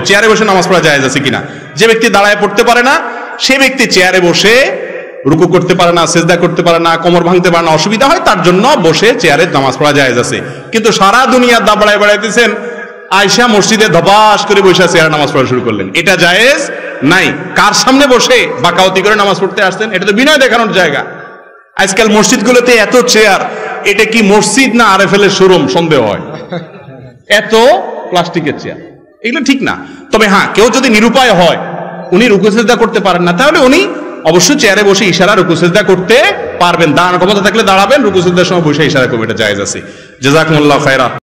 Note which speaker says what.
Speaker 1: চেয়ারে বসে নামাজ পড়া জায়েজ আছে কিনা। যে ব্যক্তি দাঁড়ায় পড়তে পারে না সে ব্যক্তি চেয়ারে বসে রুকু করতে পারে না, সিজদা করতে পারে না, কোমর ভাঙতে পারে না, অসুবিধা হয়, তার জন্য বসে চেয়ারে নামাজ পড়া জায়েজ আছে। কিন্তু সারা দুনিয়া দাবড়ায় বেড়াইতেছেন, আয়সা মসজিদে ধপাস করে বসে চেয়ারে নামাজ পড়া শুরু করলেন, এটা জায়েজ নাই। কার সামনে বসে বাকাওতি করে নামাজ পড়তে আসছেন? এটা তো বিনয় দেখানোর জায়গা। আজকাল মসজিদগুলোতে এত চেয়ার, এটা কি মসজিদ না আরএফএল এর শোরুম সন্দেহ হয়, এত প্লাস্টিকের চেয়ার, এগুলো ঠিক না। তবে হ্যাঁ, কেউ যদি নিরুপায় হয়, উনি রুকু সিজদা করতে পারেন না, তাহলে উনি অবশ্যই চেয়ারে বসে ইশারা রুকু সিজদা করতে পারবেন। দাঁড়ানোর ক্ষমতা থাকলে দাঁড়াবেন, রুকু সিজদার সময় বসে ইশারা করবেন, এটা জায়েজ আছে। জাযাকুমুল্লাহু খায়রা।